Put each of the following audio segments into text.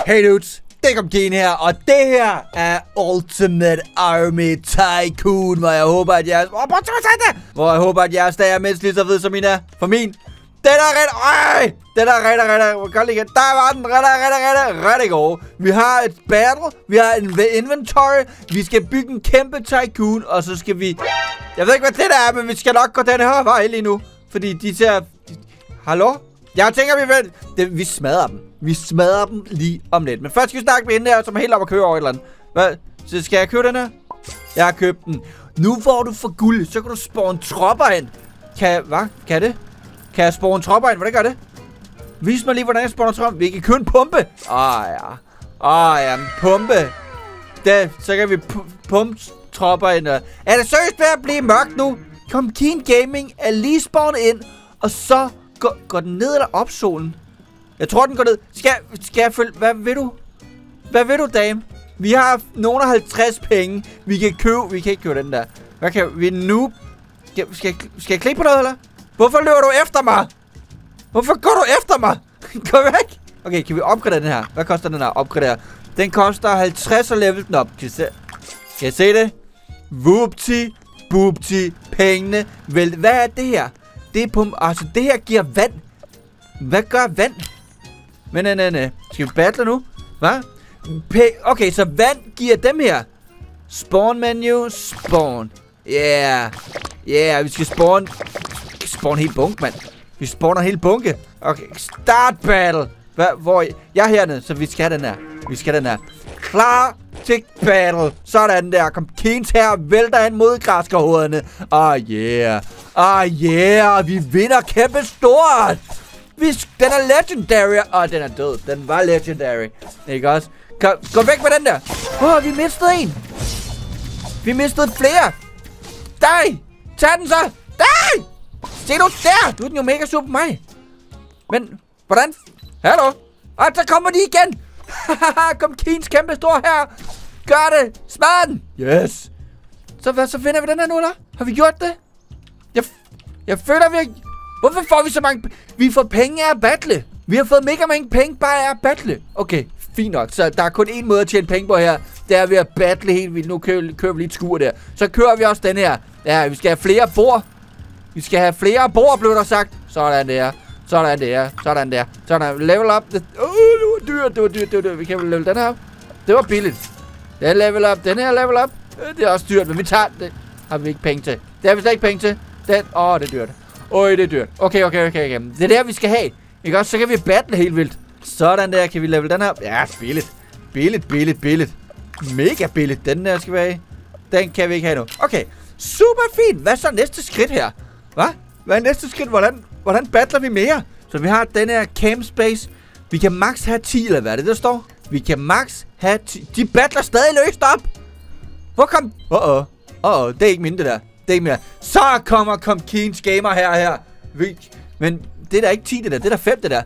Hey dudes, det kom Gen her, og det her er Ultimate Army Tycoon, hvor jeg håber, at jeres... Hvor jeg håber, at jeres dag er mindst lige så fed som min er. For min, den er rigtig... Godt igen. Der var den rigtig god. Vi har et battle, vi har en inventory, vi skal bygge en kæmpe tycoon, og så skal vi... Jeg ved ikke, hvad det der er, men vi skal nok gå den her vej lige nu. Fordi de ser... Hallo? Jeg tænker, vi smadrer dem. Vi smadrer dem lige om lidt. Men først skal vi snakke med hende her, som er helt op at køre over et eller andet. Hvad? Så skal jeg købe den her? Jeg har købt den. Nu hvor du får guld, så kan du spawne tropper ind. Hvad? Kan det? Kan jeg spawne tropper ind? Hvordan gør det? Vis mig lige, hvordan jeg spawner tropper. Vi kan købe en pumpe. Ja, en pumpe. Så kan vi pumpe tropper ind. Er det seriøst ved at blive mørkt nu? Kom, Keen Gaming er lige spawnet ind. Og så går den ned eller op solen? Jeg tror, den går ned. Skal jeg følge... Hvad vil du? Hvad vil du, dame? Vi har nogle af 50 penge. Vi kan ikke købe den der. Hvad kan vi nu? Skal jeg klikke på noget, eller? Hvorfor løber du efter mig? Hvorfor går du efter mig? Gå væk. Okay, kan vi opgradere den her? Hvad koster den her? Opgradere. Den koster 50 og level den op. Kan I se det? Whoopty, boopty, pengene. Vel, hvad er det her? Det er pump. Altså, det her giver vand. Hvad gør vand? Men nej. Skal vi battle nu? Hvad? Okay, så vand giver dem her. Spawn menu. Spawn. Yeah, vi skal spawn. Spawn helt bunke, mand. Vi spawner helt bunke. Okay, start battle. Hvor? Jeg er hernede, så vi skal have den her. Klar til battle. Sådan der. Kom, Keens her vælter ind mod græskerhovederne. Yeah. Vi vinder kæmpe stort. Den er legendary. Den er død. Den var legendary. Ikke også? Gå væk med den der. Vi mistede en. Vi mistede flere. Dig. Tag den så. Dig. Se du der. Du er den jo mega super på mig. Men, hvordan? Hallo? Så kommer de igen. Kom, Keens kæmpe stor her. Gør det. Smad den. Yes. Så finder vi den her nu, eller? Har vi gjort det? Jeg føler, vi har... Hvorfor får vi så mange... Vi får penge af at battle. Vi har fået mega mange penge bare af at battle. Okay, fint nok. Så der er kun én måde at tjene penge på her. Det er ved at battle helt vildt. Nu kører vi lige et skur der. Så kører vi også den her. Ja, vi skal have flere bord. Vi skal have flere bord, blev der sagt. Sådan der. Sådan der. Level up. Det var dyrt. Vi kan level den her. Det var billigt. Det er level up. Den her level up. Det er også dyrt, men vi tager det. Har vi ikke penge til. Det har vi slet ikke penge til. Det er dyrt. Det er dyrt. Okay. Det er der, vi skal have. Ikke også? Så kan vi battle helt vildt. Sådan der. Kan vi level den her? Ja, billigt. Mega billigt. Den der skal vi have. Den kan vi ikke have nu. Okay. Super fint. Hvad er så næste skridt her? Hvad er næste skridt? Hvordan battler vi mere? Så vi har den her camp space. Vi kan max have 10, eller hvad er det, der står? Vi kan max have 10. De battler stadig løst op. Hvor kom... Det er ikke mine, det der. Det er ikke mere. Så kommer Keens Gamer her. Men det er da ikke 10, det der. Det er da 5, det der.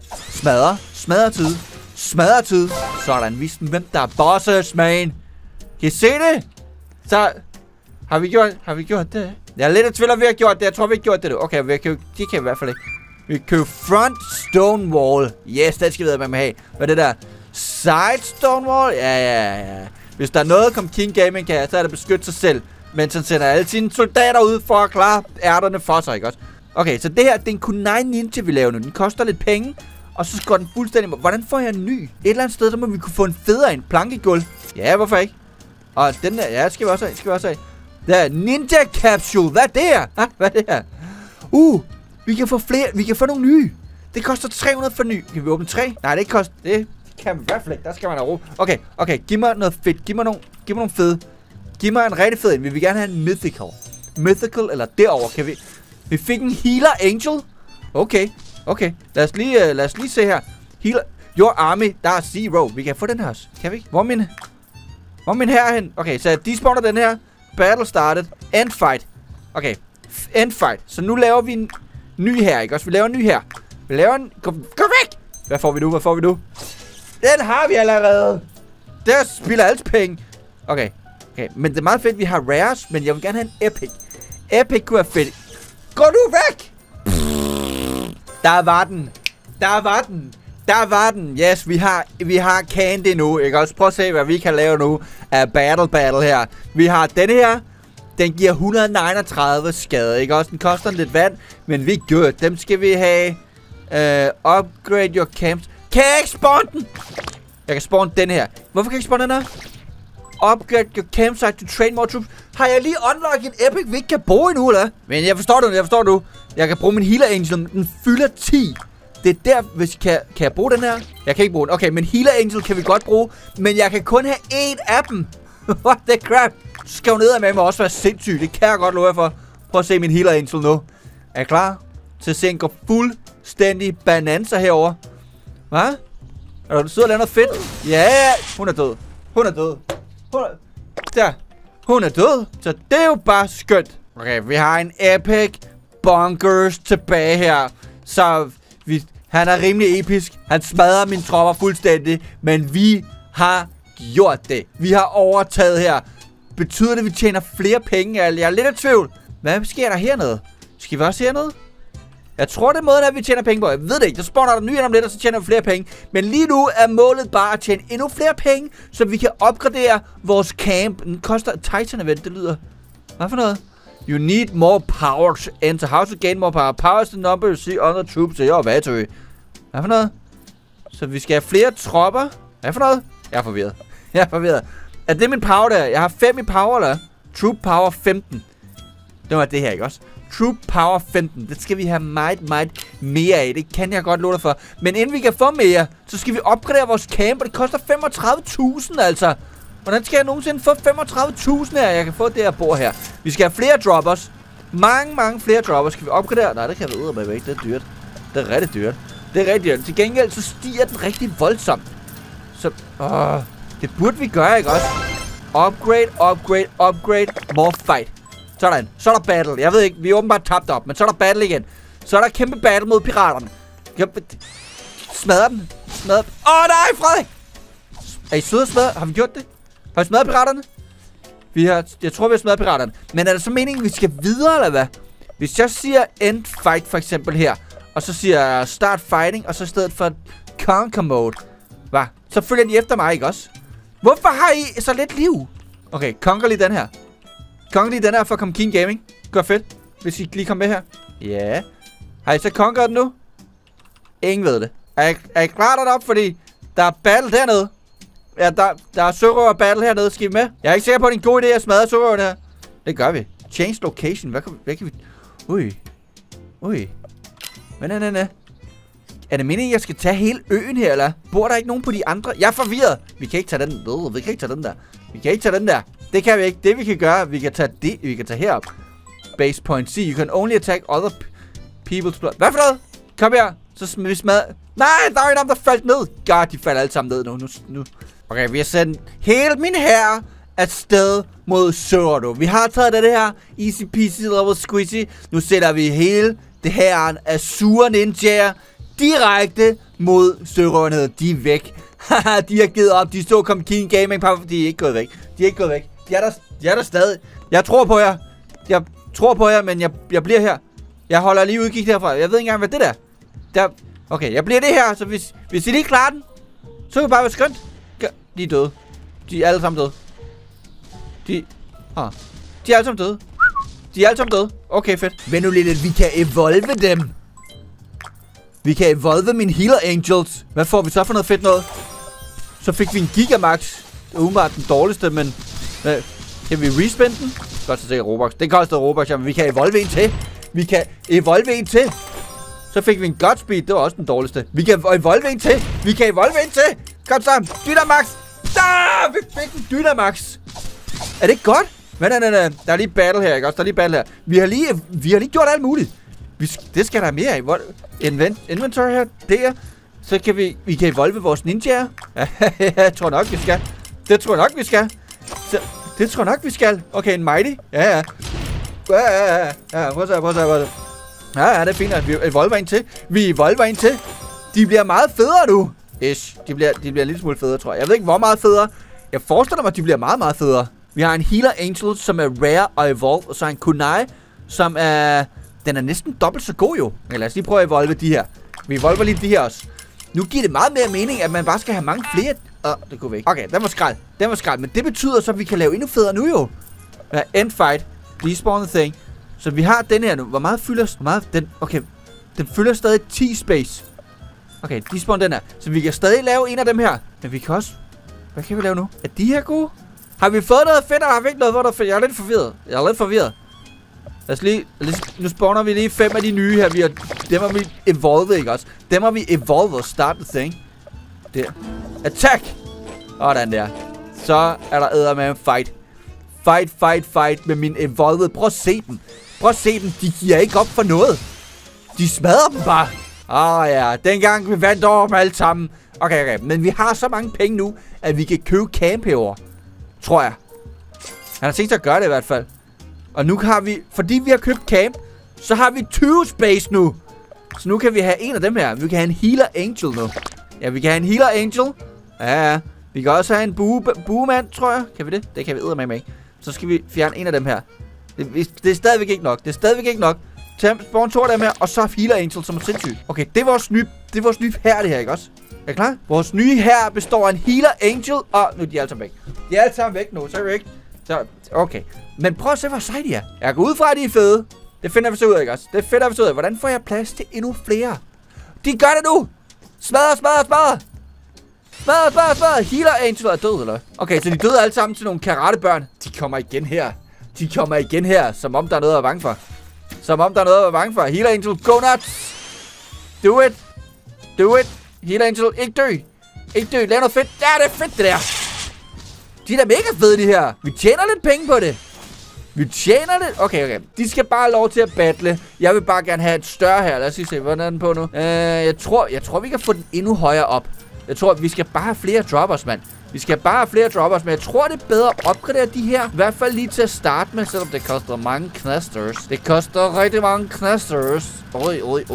Smadretid. Sådan, vis dem, hvem der er bosses, man. Kan I se det? Så... Har vi gjort det? Jeg er lidt i tvivl om, vi har gjort det. Jeg tror, vi har gjort det. Okay, det kan vi i hvert fald ikke. Vi køber front stone wall. Yes, det skal vi vide, hvad man have. Hvad er det der? Side stone wall? Ja. Hvis der er noget, Keen Gaming kan, så er det beskytte sig selv. Men så sender alle sine soldater ud for at klare ærterne for sig, ikke også? Okay, så det her, det er en kunai ninja, vi laver nu. Den koster lidt penge, og så går den fuldstændig... Hvordan får jeg en ny? Et eller andet sted, der må vi kunne få en federe en plankegulv. Ja, hvorfor ikke? Og den der, ja, skal vi også have. Der er ninja capsule. Hvad er det her? Hvad er det her? Vi kan få flere. Vi kan få nogle nye. Det koster 300 for ny. Kan vi åbne 3? Nej, det ikke koster. Det kan man i hvert fald ikke. Der skal man have ro. Okay. Giv mig noget fedt. Giv mig nogle fede. Giv mig en rigtig fed en. Vi vil gerne have en mythical eller derover kan vi. Vi fik en healer angel. Okay. Lad os lige se her. Healer. Your army. Der er zero. Vi kan få den her også. Kan vi ikke? Hvor er min herhen? Okay, så de spawner den her. Battle started. End fight. Okay. End fight. Så nu laver vi en ny her, ikke også? Vi laver en ny her. Vi laver en... Gå væk! Hvad får vi nu? Den har vi allerede. Der spilder alle penge. Okay. Men det er meget fedt, vi har rares, men jeg vil gerne have en epic. Epic kunne være fedt. Gå nu væk! Der var den. Der var den. Yes, vi har candy nu. Jeg kan også prøve at se, hvad vi kan lave nu af battle her. Vi har denne her. Den giver 139 skade, ikke også? Den koster lidt vand, men vi gør. Dem skal vi have. Upgrade your camps. Kan jeg ikke spawn den? Jeg kan spawn den her. Hvorfor kan jeg ikke spawn den her? Upgrade your campsite to train more troops. Har jeg lige unlocket en epic, vi ikke kan bruge endnu, eller? Men jeg forstår du. Jeg kan bruge min healer angel. Den fylder 10. Det er der, hvis kan jeg bruge den her? Jeg kan ikke bruge den. Okay, men healer angel kan vi godt bruge. Men jeg kan kun have én af dem. What the crap? Så skal jo ned med mig også være sindssyg. Det kan jeg godt love jer for. Prøv at se min healer angel nu. Er jeg klar til at se en gå fuldstændig bananza herover? Hvad? Er du sidder og laver noget fedt? Ja, hun er død. Hun er død. Der. Hun er død. Så det er jo bare skønt. Okay, vi har en epic bonkers tilbage her. Så han er rimelig episk. Han smadrer mine tropper fuldstændig. Men vi har gjort det. Vi har overtaget her. Betyder det, at vi tjener flere penge? Jeg er lidt i tvivl. Hvad sker der hernede? Skal vi også hernede? Jeg tror, det er måden, at vi tjener penge på. Jeg ved det ikke. Der spawner der nye om lidt, og så tjener vi flere penge. Men lige nu er målet bare at tjene endnu flere penge, så vi kan opgradere vores camp. Den koster Titan event. Det lyder... Hvad for noget? You need more power to enter. How to gain more power? Power is the number you see other troops in your battery. Hvad for noget? Så vi skal have flere tropper. Hvad for noget? Jeg er forvirret. Er det min power der? Jeg har 5 i power, eller? Troop power 15. Det var det her, ikke også? Troop power 15. Det skal vi have meget mere af. Det kan jeg godt love dig for. Men inden vi kan få mere, så skal vi opgradere vores camp, og det koster 35.000, altså. Hvordan skal jeg nogensinde få 35.000 her? Jeg kan få det her bord her. Vi skal have flere droppers. Mange flere droppers. Skal vi opgradere? Nej, det kan jeg ud af mig. Det er dyrt. Det er rigtig dyrt. Til gengæld, så stiger den rigtig voldsomt. Så, det burde vi gøre, ikke også? Upgrade. More fight. Sådan. Så er der battle. Jeg ved ikke, vi er åbenbart tabt op, men så er der battle igen. Så er der kæmpe battle mod piraterne. Smadrer den. Nej, Frederik! Er I søde og smadret? Har vi gjort det? Har vi smadret piraterne? Jeg tror, vi har smadret piraterne. Men er det så meningen, vi skal videre, eller hvad? Hvis jeg siger end fight, for eksempel her, og så siger jeg start fighting, og så i stedet for conquer mode, hvad? Så følger de efter mig, ikke også? Hvorfor har I så lidt liv? Okay, conquer lige den her. For at komme Keen Gaming. Gør fedt, hvis I lige kommer med her. Ja. Har I så conquered den nu? Ingen ved det. Er I klar derop, fordi der er battle dernede? Ja, der er sørøver battle hernede. Skal I med? Jeg er ikke sikker på, at det er en god idé at smadre sørøverne her. Det gør vi. Change location. Hvad kan vi... Ui. Men nej. Er det meningen, at jeg skal tage hele øen her, eller? Bor der ikke nogen på de andre? Jeg er forvirret. Vi kan ikke tage den. Vi kan ikke tage den der. Det kan vi ikke. Det vi kan gøre, vi kan tage herop. Base point C. You can only attack other people's blood. Hvad for noget? Kom her. Så vi smadrer... Nej, der er en af dem, der faldt ned. God, de falder alle sammen ned nu. Okay, vi har sendt hele min hær afsted mod Sørøver. Vi har taget det her. Easy peasy, level squeezy. Nu sætter vi hele det her af sure ninjaer direkte mod Sørøverne. De er væk. Haha, de har givet op. De stod kom Keen Gaming på. De er ikke gået væk. De er der stadig. Jeg tror på jer. Men jeg bliver her. Jeg holder lige udkig herfra. Jeg ved ikke engang, hvad det der. Okay, jeg bliver det her. Så hvis I lige klarer den, så kan det bare være skønt. De er døde. De er alle sammen døde. De er alle sammen døde. Okay, fedt. Men nu lidt, at vi kan evolve dem. Vi kan evolve mine healer angels. Hvad får vi så for noget fedt noget? Så fik vi en Gigamax. Det er umiddelbart den dårligste, men... Kan vi respinde den? Det koster sikkert Robux. Det koster Robux, men vi kan evolve en til. Så fik vi en Godspeed. Det var også den dårligste. Vi kan evolve en til. Kom så. Dynamax. Vi fik en Dynamax. Er det ikke godt? Men nej. Der er lige battle her, ikke også? Vi har lige gjort alt muligt. Det skal der have mere af. Inventory her. Der. Så kan vi kan evolve vores ninjaer. Jeg tror nok, vi skal. Det tror jeg nok, vi skal. Okay, en mighty. Ja. Prøv at se. Ja, det er fint, at vi evolver en til. De bliver meget federe nu. Ish. De bliver en lille smule federe, tror jeg. Jeg ved ikke, hvor meget federe. Jeg forestiller mig, at de bliver meget, meget federe. Vi har en Healer Angel, som er rare og evolve. Og så en Kunai, som er... Den er næsten dobbelt så god, jo. Okay, lad os lige prøve at evolve de her. Vi evolver lige de her også. Nu giver det meget mere mening, at man bare skal have mange flere. Det kunne vi ikke. Okay, den var skrald. Men det betyder så, at vi kan lave endnu federe nu jo. Ja, end fight. Despawn the thing. Så vi har den her nu. Hvor meget fylder den? Okay, den fylder stadig 10 space. Okay, despawn den her. Så vi kan stadig lave en af dem her. Men vi kan også... Hvad kan vi lave nu? Er de her gode? Har vi fået noget fedt, eller har vi ikke noget fedt? Jeg er lidt forvirret. Lad os lige... Nu spawner vi lige 5 af de nye her. Dem har vi evolvet, ikke også? Dem har vi evolvet og startet thing. Der. Attack! Sådan der. Så er der eddermame en fight. Fight med min evolved. Prøv at se dem. De giver ikke op for noget. De smadrer dem bare. Ja. Dengang vi vandt over dem alle sammen. Okay. Men vi har så mange penge nu, at vi kan købe camp herovre. Tror jeg. Han har tænkt sig at gøre det i hvert fald. Og nu har vi, fordi vi har købt camp, så har vi 20 space nu. Så nu kan vi have en af dem her. Vi kan have en healer angel nu. Ja, vi kan have en healer angel. Ja. Vi kan også have en buemand, tror jeg. Kan vi det? Det kan vi eddermame ikke. Så skal vi fjerne en af dem her. Det er stadigvæk ikke nok. Spawn 2 af dem her, og så healer angel, som er sindssygt. Okay, det er vores nye her, det her, ikke også? Er I klar? Vores nye her består af en healer angel, og nu er de alle sammen væk. De er alle sammen væk nu, så er vi ikke. Så, okay. Men prøv at se, hvor seje de er. Jeg går ud fra, at de er fede. Det finder vi så ud af, ikke også? Det finder vi så ud af. Hvordan får jeg plads til endnu flere? De gør det nu! Smadre! Healer angel er død, eller? Okay, så de døde alle sammen til nogle karatebørn. De kommer igen her. Som om der er noget at være bange for. Healer angel, go nuts! Do it! Healer angel, ikke dø. Lav noget fedt. Ja, det er fedt, det der. De er da mega fede, de her. Vi tjener lidt penge på det. Okay. De skal bare have lov til at battle. Jeg vil bare gerne have et større her. Lad os lige se, hvordan er den på nu? Jeg tror, vi kan få den endnu højere op. Jeg tror, vi skal bare have flere droppers, mand. Men jeg tror, det er bedre at opgradere de her. I hvert fald lige til at starte med, selvom det koster mange knasters. Det koster rigtig mange knasters. Oj.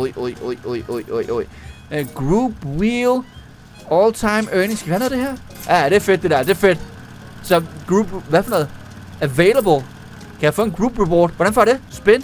Group wheel. All time earnings. Skal vi have noget af det her? Ja, det er fedt, det der. Det er fedt. Så group... Hvad for noget? Available. Kan jeg få en group reward? Hvordan får jeg det? Spin.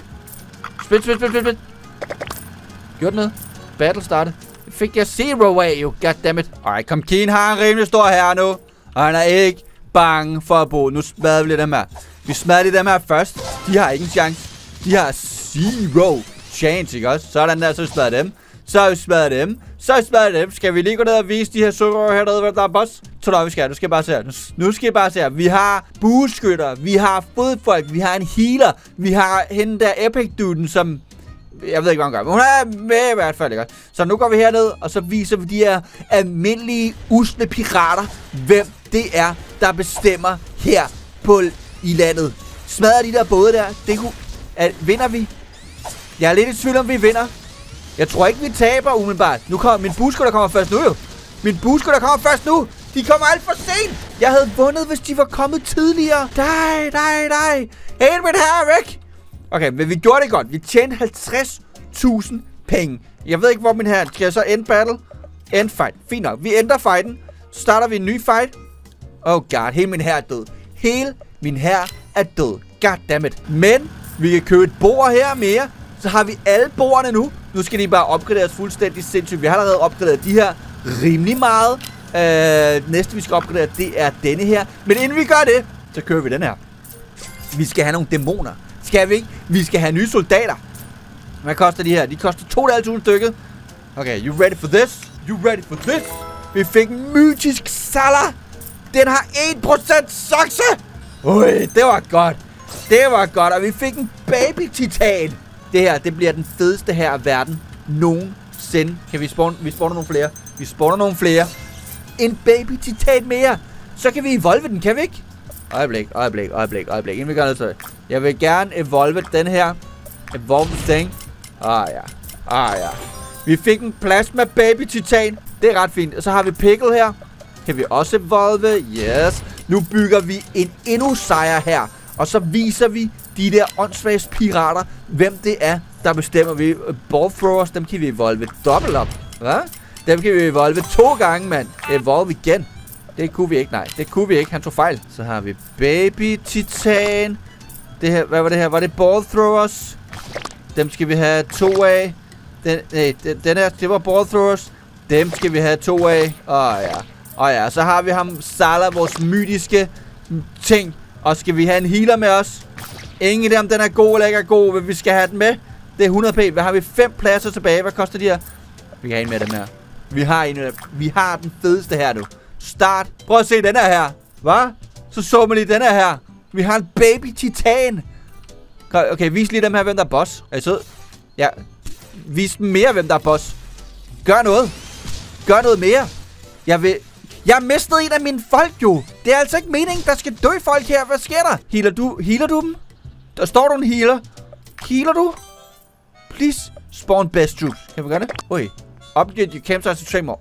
Gjort noget. Battle started. Fik jeg zero af, jo. Goddammit. Alright, kom Keen har en rimelig stor her nu. Og han er ikke bange for at bo. Nu smadrer vi lidt dem her. Vi smadrer lidt dem her først. De har ikke en chance. De har zero chance, ikke også? Sådan der, så smadrer dem. Så smadrer dem. Skal vi lige gå ned og vise de her sukker hernede, hvad der er boss? Så vi skal. Nu skal I bare se her. Vi har bueskytter. Vi har fodfolk. Vi har en healer. Vi har hende der epic-duden, som... Jeg ved ikke, hvad hun gør, men hun er med i hvert fald, ikke? Så nu går vi herned, og så viser vi de her almindelige, usle pirater, hvem det er, der bestemmer her i landet. Smadrer de der både der, vinder vi? Jeg er lidt i tvivl om, vi vinder. Jeg tror ikke, vi taber umiddelbart. Min bueskytter kommer først nu, jo. De kommer alt for sent. Jeg havde vundet, hvis de var kommet tidligere. Nej. Helt mit her væk. Okay, men vi gjorde det godt. Vi tjente 50.000 penge. Jeg ved ikke, hvor min her... Skal jeg så end battle? End fight. Fint nok. Vi ender fighten. Så starter vi en ny fight. Oh god, hele min her er død. Goddammit. Men vi kan købe et bord her mere. Så har vi alle bordene nu. Nu skal de bare opgraderes fuldstændig sindssygt. Vi har allerede opgraderet de her rimelig meget. Næste vi skal opgradere, det er denne her. Men inden vi gør det, så kører vi den her. Vi skal have nogle dæmoner. Skal vi ikke? Vi skal have nye soldater. Hvad koster de her? De koster 2.500 stykket. Okay, you ready for this? Vi fik en mytisk Salah. Den har 1% succe. Ui, det var godt. Og vi fik en baby titan. Det her, det bliver den fedeste her af verden nogensinde. Kan vi spawner nogle flere. En baby titan mere. Så kan vi evolve den, kan vi ikke? Øjeblik. Inden vi gør noget til. Jeg vil gerne evolve den her. Evolve thing. Ja. Vi fik en plasma baby titan. Det er ret fint. Og så har vi pickle her. Kan vi også evolve? Yes. Nu bygger vi en endnu sejr her. Og så viser vi de der åndssvage pirater, hvem det er, der bestemmer vi. Ball throwers, dem kan vi evolve dobbelt op. Hvad? Dem kan vi evolve 2 gange, mand. Evolve igen. Det kunne vi ikke, nej. Det kunne vi ikke, han tog fejl. Så har vi baby titan. Det her, hvad var det her? Var det ball throwers? Dem skal vi have 2 af. Den her, det var ball throwers. Dem skal vi have 2 af. Ja, så har vi ham Salah, vores mytiske ting. Og skal vi have en healer med os? Ingen idé om den er god eller ikke er god, men vi skal have den med. Det er 100 p. Hvad har vi? 5 pladser tilbage. Hvad koster de her? Vi kan have en med dem her. Vi har en af dem. Vi har den fedeste her nu. Start. Prøv at se den her. Hvad? Så man lige den her. Vi har en baby titan. Okay, vis lige dem her, hvem der er boss. Er I sød? Ja. Vis dem mere, hvem der er boss. Gør noget. Gør noget mere. Jeg har mistet en af mine folk, jo. Det er altså ikke meningen, der skal dø folk her. Hvad sker der? Healer du dem? Der står du en healer. Healer du? Please spawn best troops. Kan vi gøre det? Ui. Upgrade your campsite to train more.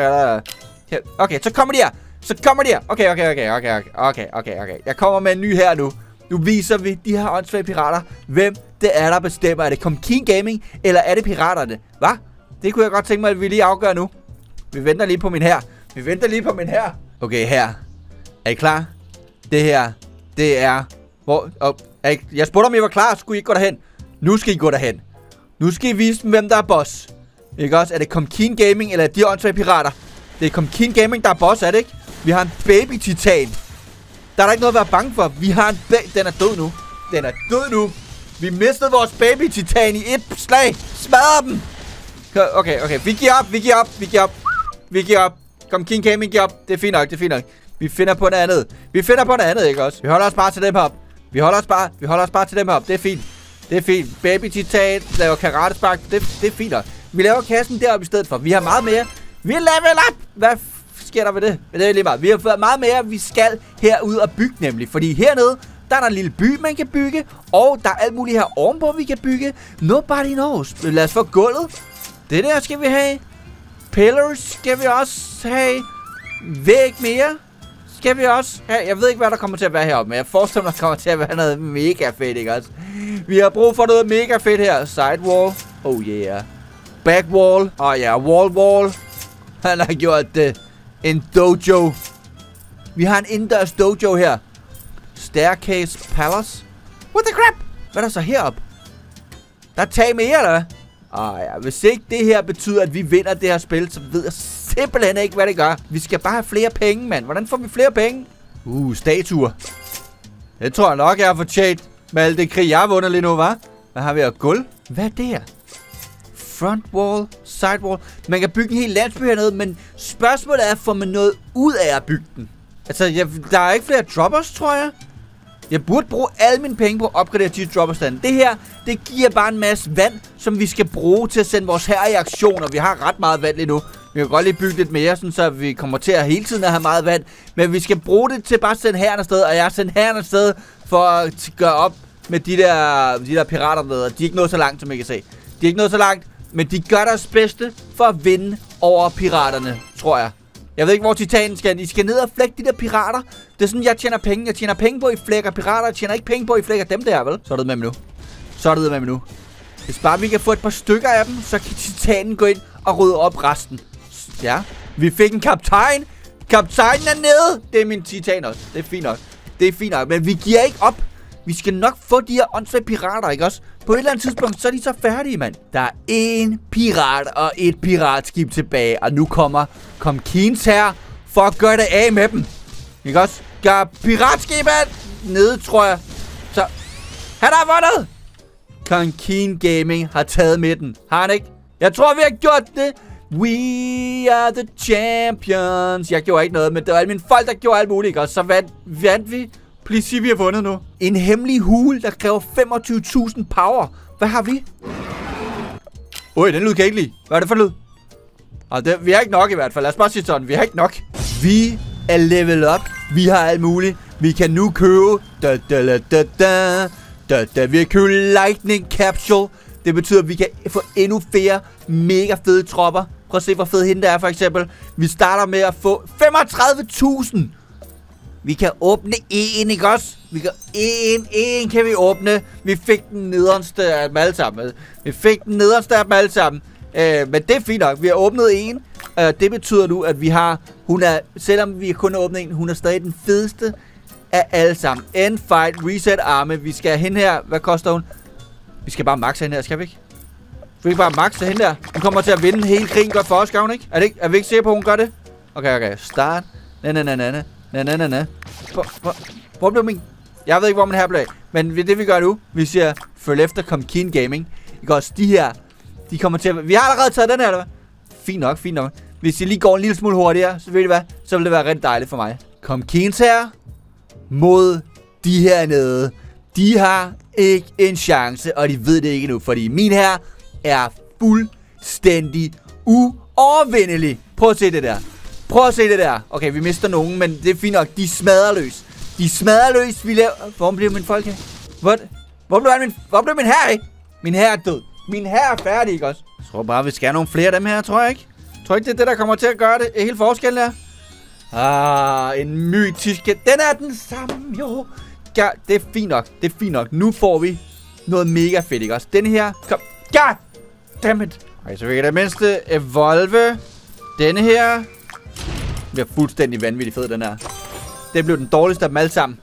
Okay, så kommer de her. Okay. Jeg kommer med en ny her nu. Nu viser vi de her åndssvage pirater, hvem det er, der bestemmer. Er det Comkeen Gaming, eller er det piraterne? Hvad? Det kunne jeg godt tænke mig, at vi lige afgør nu. Vi venter lige på min her. Okay, her. Er I klar? Det her, det er... Jeg spurgte, om I var klar. Skulle I ikke gå derhen? Nu skal I gå derhen. Nu skal I vise dem, hvem der er boss. Ikke også? Er det Comkeen Gaming, eller er de åndssvage pirater? Det er Comkeen Gaming, der er boss, er det ikke? Vi har en baby titan. Der er der ikke noget at være bange for. Vi har en den er død nu. Vi mistede vores baby titan i et slag. Smadrer dem. Okay. Vi giver op. Comkeen Gaming giver op. Det er fint nok. Vi finder på noget andet. Ikke også? Vi holder os bare til dem heroppe. Vi holder os bare til dem heroppe. Det er fint. Baby titan laver karatespark. Det er fint nok. Vi laver kassen deroppe i stedet for. Vi har meget mere. Vi level up. Hvad sker der ved det? Men det er lige meget. Vi har fået meget mere. Vi skal herud og bygge nemlig. Fordi hernede, der er der en lille by, man kan bygge. Og der er alt muligt her ovenpå, vi kan bygge. Nobody knows. Lad os få gulvet. Det der skal vi have. Pillars skal vi også have. Væg mere skal vi også have. Jeg ved ikke, hvad der kommer til at være heroppe, men jeg forestiller mig, der kommer til at være noget mega fedt, ikke også? Vi har brug for noget mega fedt her. Sidewall. Oh yeah. Backwall. Wall. Han har gjort det. En dojo. Vi har en indendørs dojo her. Staircase Palace. What the crap? Hvad er der så heroppe? Der er tag mere, eller hvad? Hvis ikke det her betyder, at vi vinder det her spil, så ved jeg simpelthen ikke, hvad det gør. Vi skal bare have flere penge, mand. Hvordan får vi flere penge? Statuer. Det tror jeg nok, jeg har fortjent med alt det krig, jeg har vundet lige nu, hva'? Hvad har vi af gulv? Hvad er det her? Front wall, side wall. Man kan bygge en hel landsby hernede, men spørgsmålet er, får man noget ud af at bygge den? Altså, der er ikke flere droppers, tror jeg. Jeg burde bruge alle mine penge på at opgradere de dropperstanden. Det her, det giver bare en masse vand, som vi skal bruge til at sende vores hær i aktion. Og vi har ret meget vand lige nu. Vi kan godt lige bygge lidt mere, sådan, så vi kommer til at hele tiden at have meget vand. Men vi skal bruge det til bare at sende hæren afsted. Og jeg har sendt hæren afsted for at gøre op med de der pirater der. De er ikke nået så langt, som I kan se. De er ikke nået så langt, men de gør deres bedste for at vinde over piraterne, tror jeg. Jeg ved ikke, hvor titanen skal. I skal ned og flække de der pirater. Det er sådan, jeg tjener penge. Jeg tjener penge på, I flækker pirater. Jeg tjener ikke penge på, I flækker dem der, vel? Så er det med mig nu. Hvis bare vi kan få et par stykker af dem, så kan titanen gå ind og rydde op resten. Ja. Vi fik en kaptajn. Kaptajnen er nede. Det er min titan også. Det er fint nok. Men vi giver ikke op. Vi skal nok få de her åndssvage pirater, ikke også? På et eller andet tidspunkt, så er de så færdige, mand. Der er én pirat og et piratskib tilbage. Og nu kommer Comkeens her for at gøre det af med dem. Ikke også? Gør piratskibet nede, tror jeg. Så han har vundet. Comkeen Gaming har taget med den. Har han ikke? Jeg tror, vi har gjort det. We are the champions. Jeg gjorde ikke noget, men det var alle mine folk, der gjorde alt muligt, ikke også? Så vandt vi. Please sig, vi har vundet nu. En hemmelig hule, der kræver 25.000 power. Hvad har vi? Den lyd kan jeg ikke lide. Hvad er det for lyd? Vi har ikke nok i hvert fald. Lad os bare sige sådan. Vi har ikke nok. Vi er level up. Vi har alt muligt. Vi kan nu købe... Vi kan købe Lightning Capsule. Det betyder, at vi kan få endnu flere mega fede tropper. Prøv at se, hvor fed hende der er, for eksempel. Vi starter med at få 35.000. Vi kan åbne en, ikke også? Vi kan en kan vi åbne. Vi fik den nederste af dem alle sammen. Men det er fint nok. Vi har åbnet en. Det betyder nu, at vi har... selvom vi kun har åbnet en, hun er stadig den fedeste af alle sammen. End fight, reset arme. Vi skal hen her. Hvad koster hun? Vi skal bare maxe hende her, skal vi ikke? Vi kan bare maxe hende der. Hun kommer til at vinde hele krigen godt for os, gør hun ikke? Er vi ikke sikre på, at hun gør det? Okay. Start. Hvor blev min... Jeg ved ikke, hvor man her blev. Men det vi gør nu, vi siger, følg efter Comkeen Gaming. Ikke også de her, de kommer til at... Vi har allerede taget den her, eller hvad? Fint nok. Hvis jeg lige går en lille smule hurtigere, så ved I hvad? Så vil det være rigtig dejligt for mig. Comkeens her mod de hernede. De har ikke en chance, og de ved det ikke endnu, fordi min her er fuldstændig uovervindelig. Prøv at se det der. Okay, vi mister nogen, men det er fint nok. De smadrer løs. Vi laver... Hvor bliver min folk her? Hvor blev min her af? Min her er død. Min her er færdig, ikke også? Jeg tror bare, vi skal have nogle flere af dem her, tror jeg ikke. Tror ikke, det er det, der kommer til at gøre det. Hele forskellen der. En mytisk... Den er den samme, jo. Ja, det er fint nok. Nu får vi noget mega fedt, ikke også? Den her... Kom. God damn it. Okay, så vi kan det mindste evolve. Denne her... bliver fuldstændig vanvittigt fed, den her. Det blev den dårligste af dem alle sammen.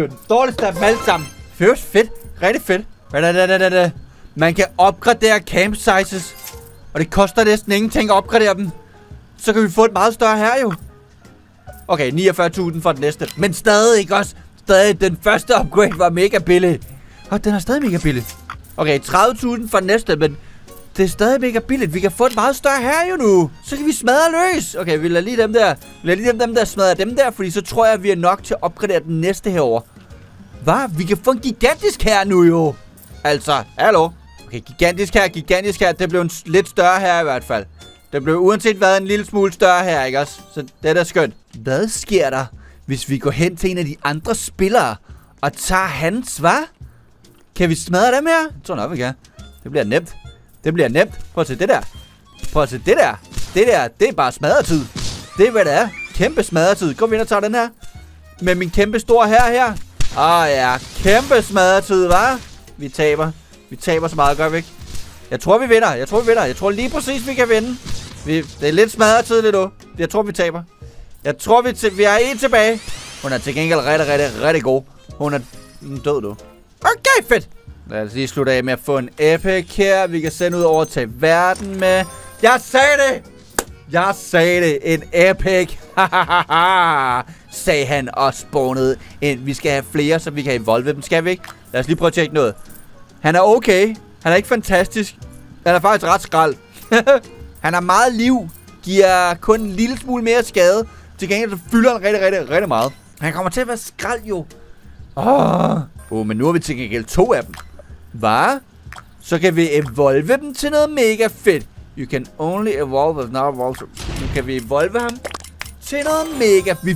Fedt. Rigtig fedt. Man kan opgradere camp sizes. Og det koster næsten ingenting at opgradere dem. Så kan vi få et meget større her jo. Okay, 49.000 for den næste. Men stadig ikke også. Stadig den første upgrade var mega billig. Og den er stadig mega billig. Okay, 30.000 for den næste, men det er stadig mega billigt. Vi kan få et meget større her jo nu. Så kan vi smadre løs. Okay, vi lader lige dem der. Dem der smadrer dem der, fordi så tror jeg, at vi er nok til at opgradere den næste herover. Hvad? Vi kan få en gigantisk her nu jo. Altså, hallo. Okay, gigantisk her. Det blev en lidt større her i hvert fald. Det blev uanset hvad en lille smule større her, ikke også? Så det er da skønt. Hvad sker der, hvis vi går hen til en af de andre spillere og tager hans, hvad? Kan vi smadre dem her? Jeg tror nok, vi kan. Det bliver nemt. Prøv at se det der. Det der, det er bare smadretid. Det er, hvad det er. Kæmpe smadretid. Gå ind og tager den her. Med min kæmpe store her. Ja, kæmpe smadretid, hva'? Vi taber så meget, gør vi ikke? Jeg tror, vi vinder. Jeg tror lige præcis, vi kan vinde. Det er lidt smadretid lidt nu. Jeg tror, vi taber. Jeg tror, vi har en tilbage. Hun er til gengæld rigtig god. Hun er død nu. Okay, fedt. Lad os lige slutte af med at få en epic her. Vi kan sende ud over til verden med... Jeg sagde det. En epic. Sagde han og spawnede ind. Vi skal have flere, så vi kan evolve dem. Skal vi ikke? Lad os lige prøve at tjekke noget. Han er okay. Han er ikke fantastisk. Han er faktisk ret skrald. Han har meget liv. Giver kun en lille smule mere skade. Til gengæld så fylder han rigtig meget. Han kommer til at være skrald jo. Men nu har vi til gengæld 2 af dem. Hvad? Så kan vi evolve dem til noget mega fedt. You can only evolve with not evolve. Nu kan vi evolve ham til noget mega. Vi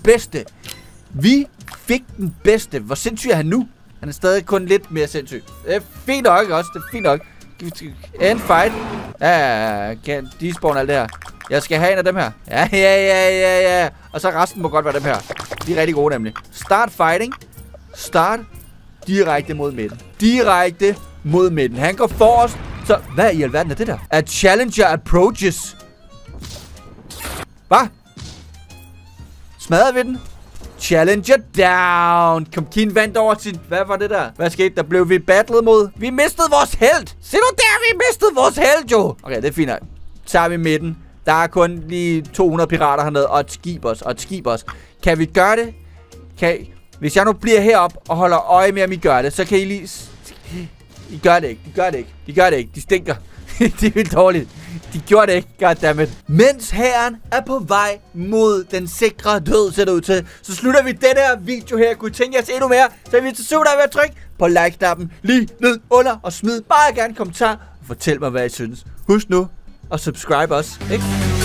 fik den bedste. Hvor sindssyg er han nu? Han er stadig kun lidt mere sindssyg. Det er fint nok også. End fight. Ja. Kan despawn alt det her. Jeg skal have en af dem her. Ja. Og så resten må godt være dem her. De er rigtig gode nemlig. Start fighting. Start direkte mod midten. Han går forrest. Så hvad i alverden er det der? A challenger approaches. Hvad? Smadrer vi den? Challenger down. Comkeen vandt over til... Hvad var det der? Hvad skete? Der blev vi battlet mod... Vi mistede vores helt. Se nu der, vi mistede vores helt jo. Okay, det er fint nok. Så er vi midten. Der er kun lige 200 pirater hernede. Og et skib også. Kan vi gøre det? Hvis jeg nu bliver heroppe og holder øje med, om I gør det, så kan I lige... I gør det ikke. De stinker. Det er vildt dårligt. De gjorde det ikke, goddammit. Mens hæren er på vej mod den sikre død, ser det ud til, så slutter vi den her video her. Kunne I tænke jer endnu mere, så er vi til 7 der ved at trykke på like-knappen lige ned under, og smid meget gerne en kommentar, og fortæl mig, hvad I synes. Husk nu at subscribe også, ikke?